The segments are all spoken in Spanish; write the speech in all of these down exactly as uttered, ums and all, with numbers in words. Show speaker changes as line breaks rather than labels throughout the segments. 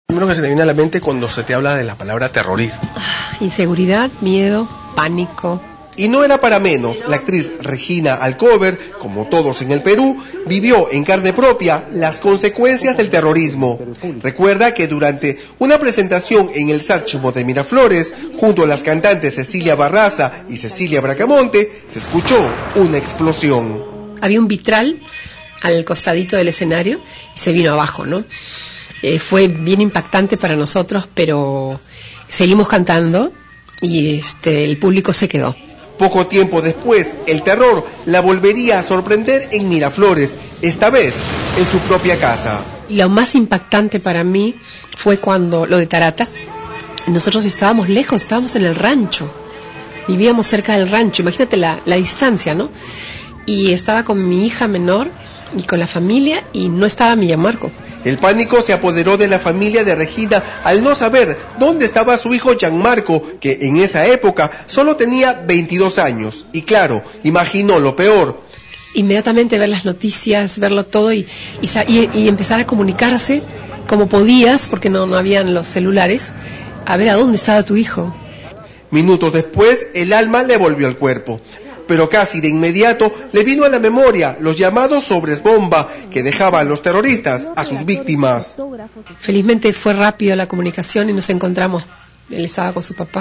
Primero que se te viene a la mente cuando se te habla de la palabra terrorismo.
Inseguridad, miedo, pánico.
Y no era para menos, la actriz Regina Alcover, como todos en el Perú, vivió en carne propia las consecuencias del terrorismo. Recuerda que durante una presentación en el Sachmo de Miraflores, junto a las cantantes Cecilia Barraza y Cecilia Bracamonte, se escuchó una explosión.
Había un vitral al costadito del escenario y se vino abajo, ¿no? Eh, fue bien impactante para nosotros, pero seguimos cantando y este, el público se quedó.
Poco tiempo después, el terror la volvería a sorprender en Miraflores, esta vez en su propia casa.
Lo más impactante para mí fue cuando lo de Tarata. Nosotros estábamos lejos, estábamos en el rancho, vivíamos cerca del rancho, imagínate la, la distancia, ¿no? Y estaba con mi hija menor y con la familia y no estaba mi Gianmarco.
El pánico se apoderó de la familia de Regina al no saber dónde estaba su hijo Gianmarco, que en esa época solo tenía veintidós años. Y claro, imaginó lo peor.
Inmediatamente ver las noticias, verlo todo y, y, y, y empezar a comunicarse como podías, porque no, no habían los celulares, a ver a dónde estaba tu hijo.
Minutos después, el alma le volvió al cuerpo. Pero casi de inmediato le vino a la memoria los llamados sobres bomba que dejaban los terroristas a sus víctimas.
Felizmente fue rápido la comunicación y nos encontramos, él estaba con su papá,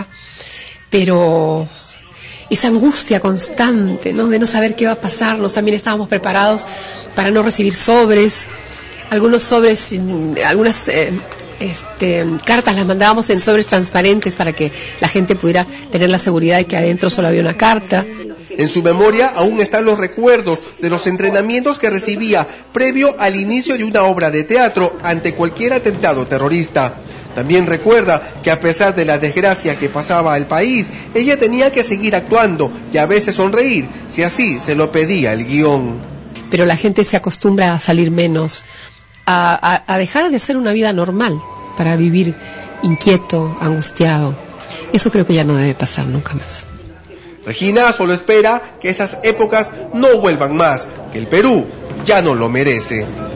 pero esa angustia constante, ¿no?, de no saber qué va a pasarnos. También estábamos preparados para no recibir sobres, algunos sobres, algunas eh, este, cartas las mandábamos en sobres transparentes para que la gente pudiera tener la seguridad de que adentro solo había una carta.
En su memoria aún están los recuerdos de los entrenamientos que recibía previo al inicio de una obra de teatro ante cualquier atentado terrorista. También recuerda que a pesar de la desgracia que pasaba al país, ella tenía que seguir actuando y a veces sonreír, si así se lo pedía el guión.
Pero la gente se acostumbra a salir menos, a, a, a dejar de hacer una vida normal para vivir inquieto, angustiado. Eso creo que ya no debe pasar nunca más.
Regina solo espera que esas épocas no vuelvan más, que el Perú ya no lo merece.